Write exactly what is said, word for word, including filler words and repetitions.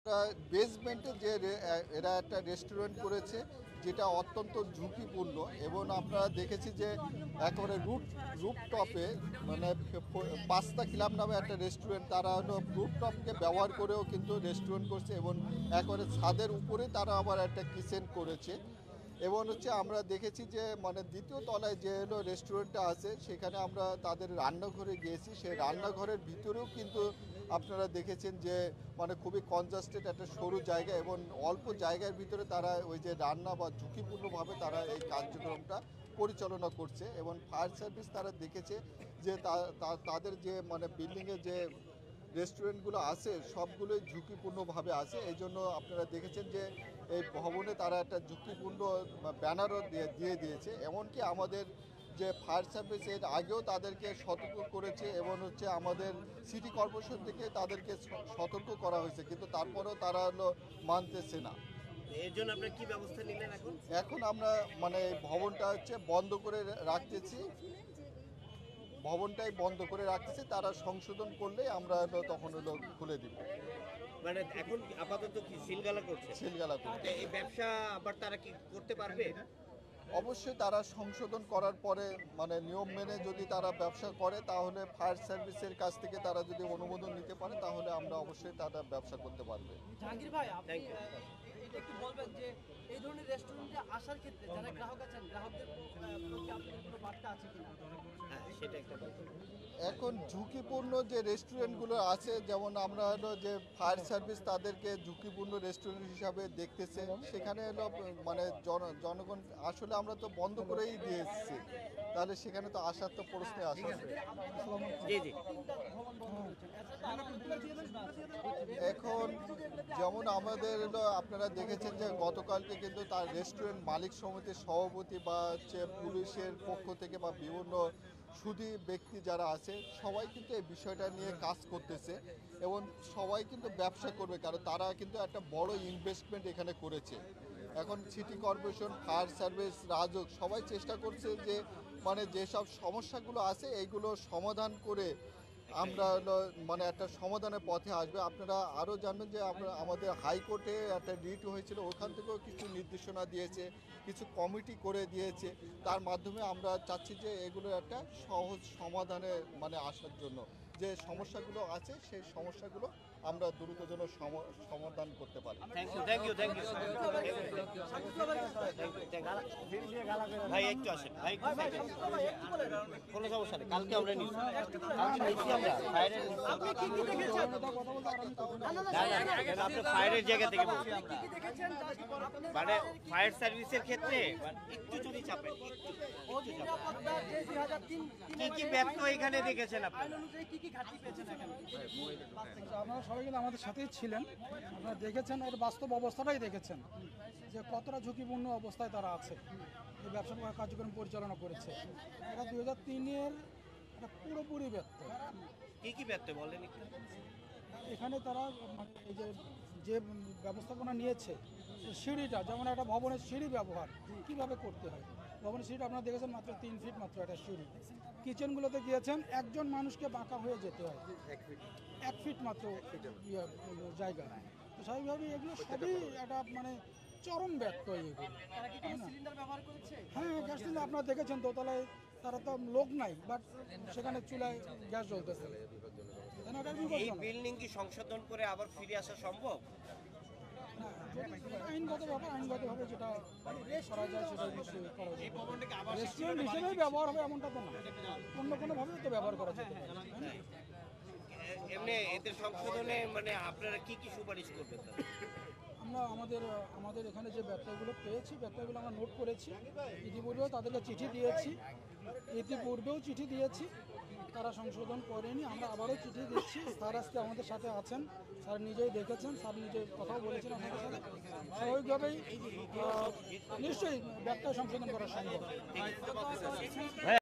বেসমেন্টে যে এরা একটা রেস্টুরেন্ট করেছে যেটা অত্যন্ত ঝুঁকিপূর্ণ এবং আপনারা দেখেছি যে একেবারে রুট রুপটপে মানে পাস্তা ক্লাব নামে একটা রেস্টুরেন্ট তারা হলো রুপটপকে ব্যবহার করেও কিন্তু রেস্টুরেন্ট করছে এবং একেবারে ছাদের উপরে তারা আবার একটা কিচেন করেছে এবং হচ্ছে আমরা দেখেছি যে মানে দ্বিতীয় তলায় যে হলো রেস্টুরেন্টটা আছে সেখানে আমরা তাদের রান্নাঘরে গিয়েছি সেই রান্নাঘরের ভিতরেও কিন্তু আপনারা দেখেছেন যে মানে খুবই কনজাস্টেড একটা সরু জায়গা এবং অল্প জায়গার ভিতরে তারা ওই যে রান্না বা ঝুঁকিপূর্ণভাবে তারা এই কার্যক্রমটা পরিচালনা করছে এবং ফায়ার সার্ভিস তারা দেখেছে যে তাদের যে মানে বিল্ডিংয়ে যে রেস্টুরেন্টগুলো আছে সবগুলোই ঝুঁকিপূর্ণভাবে আছে এই জন্য আপনারা দেখেছেন যে এই ভবনে তারা একটা ঝুঁকিপূর্ণ ব্যানারও দিয়ে দিয়ে দিয়েছে এমনকি আমাদের যে ফায়ার সার্ভিস এর আগেও তাদেরকে সতর্ক করেছে এবং হচ্ছে আমাদের সিটি কর্পোরেশন থেকে তাদেরকে সতর্ক করা হয়েছে কিন্তু তারপরেও তারা হলো মানতেছে না। এর জন্য আপনারা কি ব্যবস্থা নিলেন এখন? এখন আমরা মানে ভবনটা হচ্ছে বন্ধ করে রাখতেছি ভবনটাই বন্ধ করে রাখতেছি তারা সংশোধন করলে আমরা তখন হলো খুলে দিব। মানে এখন আপাতত কি সিলগালা করছে? সিলগালা করছে। এই ব্যবসা আবার তারা কি করতে পারবে? অবশ্যই তারা সংশোধন করার পরে মানে নিয়ম মেনে যদি তারা ব্যবসা করে তাহলে ফায়ার সার্ভিসের কাছ থেকে তারা যদি অনুমোদন নিতে পারে তাহলে আমরা অবশ্যই তারা ব্যবসা করতে পারবে। জাহাঙ্গীর ভাই, আপনি এটা একটু বলবেন যে এই ধরনের রেস্টুরেন্টে আসার ক্ষেত্রে যারা গ্রাহক আছেন গ্রাহকদের প্রতি আপনাদের কোনো বার্তা আছে কিনা? হ্যাঁ, সেটা একটা কথা। এখন ঝুঁকিপূর্ণ যে রেস্টুরেন্টগুলো আছে যেমন আমরা হলো যে ফায়ার সার্ভিস তাদেরকে ঝুঁকিপূর্ণ রেস্টুরেন্ট হিসাবে দেখতেছে সেখানে হলো মানে জনগণ আসলে আমরা তো বন্ধ করেই দিয়ে এসেছি তাহলে সেখানে তো আসার তো প্রশ্নে আসে। জি জি এখন যেমন আমাদের হলো আপনারা দেখেছেন যে গতকালকে কিন্তু তার রেস্টুরেন্ট মালিক সমিতির সভাপতি বা হচ্ছে পুলিশের পক্ষ থেকে বা বিভিন্ন সুধী ব্যক্তি যারা আছে সবাই কিন্তু এই বিষয়টা নিয়ে কাজ করতেছে এবং সবাই কিন্তু ব্যবসা করবে কারণ তারা কিন্তু একটা বড় ইনভেস্টমেন্ট এখানে করেছে। এখন সিটি কর্পোরেশন ফায়ার সার্ভিস রাজক সবাই চেষ্টা করছে যে মানে যেসব সমস্যাগুলো আছে এইগুলো সমাধান করে আমরা মানে একটা সমাধানের পথে আসবে। আপনারা আরও জানবেন যে আমরা আমাদের হাইকোর্টে একটা রিট হয়েছিল ওখান থেকেও কিছু নির্দেশনা দিয়েছে কিছু কমিটি করে দিয়েছে তার মাধ্যমে আমরা চাচ্ছি যে এগুলো একটা সহজ সমাধানে মানে আসার জন্য যে সমস্যাগুলো আছে সেই সমস্যাগুলো আমরা দ্রুত যেন সমাধান করতে পারি। Thank you thank you thank you ভাই একটু আসেন ভাই কোনো সমস্যা নেই কালকে আমরা নিচ্ছি কালকে নিচ্ছি আমরা ফায়ারের আপনি কি কি দেখেছেন? আপনি ফায়ারের জায়গা থেকে মানে ফায়ার সার্ভিসের ক্ষেত্রে একটু যদি চাপেন কি কি ব্যর্থ এখানে দেখেছেন আপনি? আপনারা সবাই কিন্তু আমাদের সাথেই ছিলেন, আপনারা দেখেছেন এর বাস্তব অবস্থাটাই দেখেছেন যে কতটা ঝুঁকিপূর্ণ অবস্থায় তারা আছে এই ব্যবসা কার্যক্রম পরিচালনা করেছে। এটা দুই হাজার তিনের একটা পুরোপুরি ব্যর্থ। কি কি ব্যর্থ বলেন? এখানে তারা মানে এই যে যে ব্যবস্থাপনা নিয়েছে সিঁড়িটা যেমন একটা ভবনের সিঁড়ি ব্যবহার কীভাবে করতে হয় ভবনের সিঁড়িটা আপনারা দেখেছেন মাত্র তিন ফিট মাত্র একটা সিঁড়ি। কিচেনগুলোতে গিয়েছেন একজন মানুষকে বাঁকা হয়ে যেতে হয় এক ফিট মাত্র জায়গা। তো স্বাভাবিকভাবেই এগুলো সবই একটা মানে চরম ব্যর্থ এগুলো। হ্যাঁ গ্যাস সিলিন্ডার আপনারা দেখেছেন দোতলায় তারা তো লোক নাই বাট সেখানে চুলায় গ্যাস জ্বলতেছে। এই বিল্ডিং কি সংশোধন করে আবার ফিরে আসা সম্ভব? আইনগতভাবে আইনগতভাবে যেটা করা যায় সেটা অবশ্যই করা যায়। রেস্টুরেন্ট হিসেবেই ব্যবহার হবে এমনটা তো না, অন্য কোনোভাবে তো ব্যবহার করা যেতে পারে। এমনি এদের সংশোধনে মানে আপনারা কি কি সুপারিশ করবেন? আমরা আমাদের আমাদের এখানে যে ব্যর্থগুলো পেয়েছি ব্যর্থগুলো আমরা নোট করেছি, ইতিপূর্বেও তাদেরকে চিঠি দিয়েছি ইতিপূর্বেও চিঠি দিয়েছি তারা সংশোধন করেনি, আমরা আবারও চিঠি দিচ্ছি। স্যার আজকে আমাদের সাথে আছেন, স্যার নিজেই দেখেছেন, স্যার নিজে কথাও বলেছেন আমাদের সাথে। স্বাভাবিকভাবেই নিশ্চয়ই ব্যর্থ সংশোধন করা সম্ভব।